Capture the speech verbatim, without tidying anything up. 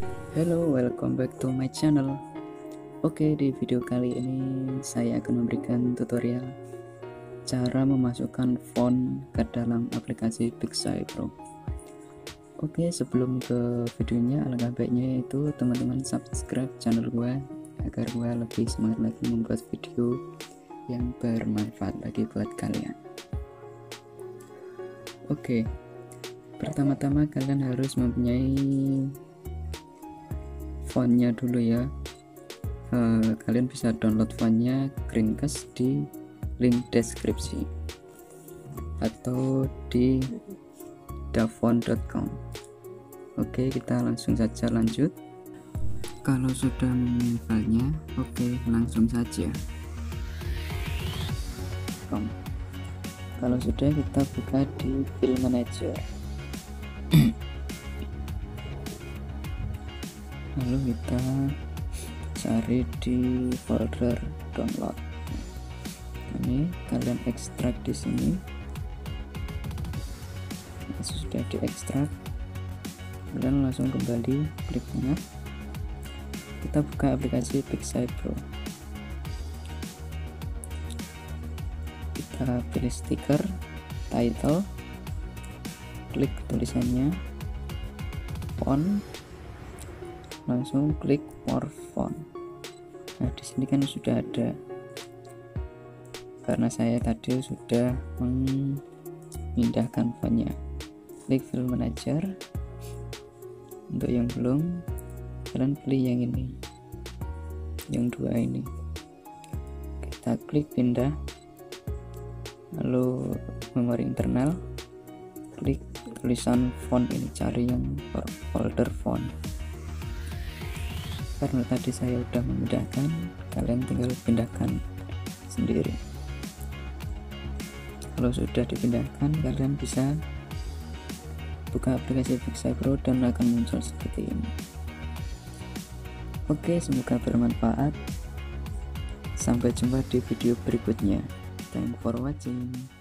Hello, welcome back to my channel. Oke, di video kali ini saya akan memberikan tutorial cara memasukkan font ke dalam aplikasi Pixai Pro. Oke, sebelum ke videonya, alangkah baiknya itu teman-teman subscribe channel gue agar gue lebih semangat lagi membuat video yang bermanfaat lagi buat kalian. Oke, pertama-tama kalian harus mempunyai fontnya dulu ya. Uh, kalian bisa download fontnya Greencast di link deskripsi atau di dafont dot com. Oke, kita langsung saja lanjut. Kalau sudah mempunyai filenya, oke, langsung saja. Kom. Kalau sudah, kita buka di File Manager. Lalu kita cari di folder download. Ini kalian ekstrak di sini. Nah, sudah diekstrak, kalian langsung kembali klik tengah. Kita buka aplikasi Pixai Pro. Kita pilih stiker, title, klik tulisannya, font, langsung klik more font. Nah, di sini kan sudah ada, karena saya tadi sudah memindahkan fontnya. Klik File Manager. Untuk yang belum, kalian pilih yang ini, yang dua ini. Kita klik pindah, lalu memori internal, klik tulisan font ini, cari yang folder font. Karena tadi saya sudah memindahkan, kalian tinggal pindahkan sendiri. Kalau sudah dipindahkan, kalian bisa buka aplikasi Pixai Pro dan akan muncul seperti ini. Oke, semoga bermanfaat. Sampai jumpa di video berikutnya. Thanks for watching.